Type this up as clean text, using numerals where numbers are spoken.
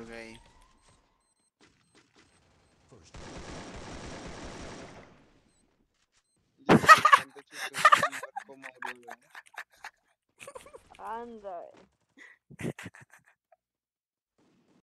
gay. Yo soy bastante chistoso con Marco Mauro, weón. Anda.